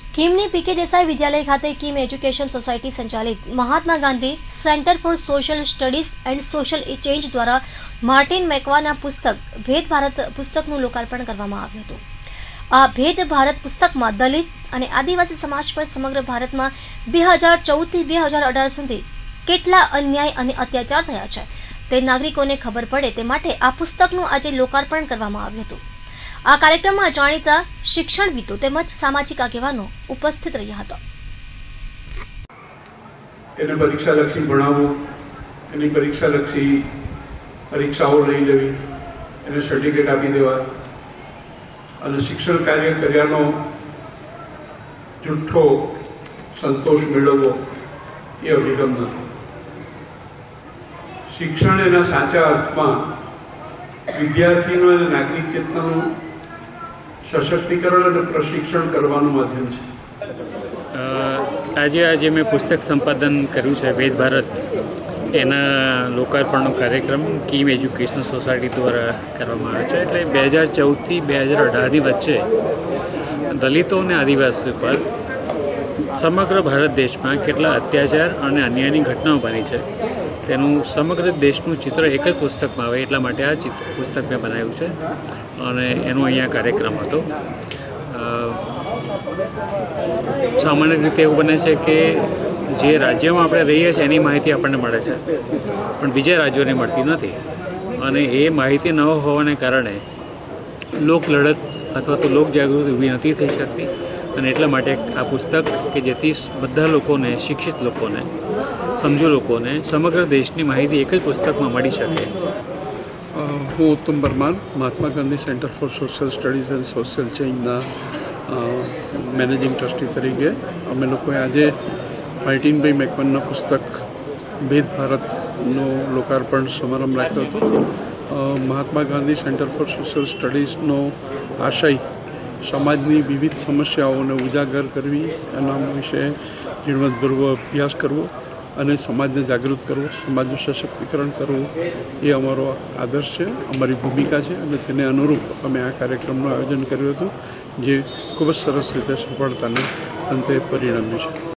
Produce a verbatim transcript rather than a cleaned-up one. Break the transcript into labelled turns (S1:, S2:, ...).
S1: કિમની PK Desai વિદ્યાલય ખાતે Kim education society સંચાલિત Mahatma Gandhi centre for social studies and social change દ્વારા માર્ટિન મેકવાના પુસ્તક ભેદ ભારત પુસ્તકનું લોકાર્પણ કરવામાં આવ્યું હતું। આ ભેદ ભારત પુસ્તકમાં દલિત અને આદિવાસી સમાજ પર સમગ્ર ભારતમાં બે હજાર ચૌદ થી બે હજાર અઢાર સુધી કેટલા અન્યાય અને અત્યાચાર થયા છે તે નાગરિકોને ખબર પડે તે માટે આ પુસ્તકનું આજે લોકાર્પણ કરવામાં આવ્યું હતું। આ કાર્યક્રમમાં જાણીતા શિક્ષણવિદો તેમજ સામાજિક આગેવાનો ઉપસ્થિત રહ્યા હતા।
S2: એને પરીક્ષાલક્ષી ભણાવવું, એની પરીક્ષાલક્ષી પરીક્ષાઓ લઈ લેવી, એને સર્ટિફિકેટ આપી દેવા અને શિક્ષણ કાર્ય કર્યાનો જુઠ્ઠો સંતોષ મેળવવો એ અભિગમ નથી। શિક્ષણ એના સાચા અર્થમાં વિદ્યાર્થીનું અને નાગરિક ચેતનાનું સશક્તિકરણ અને પ્રશિક્ષણ કરવાનું માધ્યમ છે।
S3: આજે આજે મેં પુસ્તક સંપાદન કર્યું છે વેદ ભારત, એના લોકાર્પણનો કાર્યક્રમ કિમ એજ્યુકેશન સોસાયટી દ્વારા કરવામાં આવે છે। એટલે બે હજાર ચૌદથી બે હજાર અઢારની વચ્ચે દલિતો અને આદિવાસીઓ પર સમગ્ર ભારત દેશમાં કેટલા અત્યાચાર અને અન્યાયની ઘટનાઓ બની છે તેનું સમગ્ર દેશનું ચિત્ર એક જ પુસ્તકમાં આવે એટલા માટે આ ચિત્ર પુસ્તક મેં બનાવ્યું છે અને એનો અહીંયા કાર્યક્રમ હતો। સામાન્ય રીતે એવું બને છે કે જે રાજ્યમાં આપણે રહીએ છીએ એની માહિતી આપણને મળે છે પણ બીજા રાજ્યોને મળતી નથી અને એ માહિતી ન હોવાને કારણે લોક લડત અથવા તો લોક જાગૃતિ ઊભી નથી થઈ શકતી અને એટલા માટે આ પુસ્તક કે જેથી બધા લોકોને, શિક્ષિત લોકોને, સમજુ લોકોને સમગ્ર દેશની માહિતી એક જ પુસ્તકમાં મળી શકે।
S4: હું Uttam Parmar, Mahatma Gandhi centre for social studies and social ચેન્જના મેનેજિંગ ટ્રસ્ટી તરીકે અમે લોકોએ આજે માર્ટિનભાઈ મેકવાનના પુસ્તક ભેદ ભારતનો લોકાર્પણ સમારંભ રાખ્યો હતો। Mahatma Gandhi centre for social સ્ટડીઝનો આશય સમાજની વિવિધ સમસ્યાઓને ઉજાગર કરવી, એના વિશે ઝીણવટભર્યો અભ્યાસ કરવો અને સમાજને જાગૃત કરવો, સમાજનું સશક્તિકરણ કરવું એ અમારો આદર્શ છે, અમારી ભૂમિકા છે અને તેને અનુરૂપ અમે આ કાર્યક્રમનું આયોજન કર્યું હતું જે ખૂબ જ સરસ રીતે સફળતાને અંતે પરિણમ્યું છે।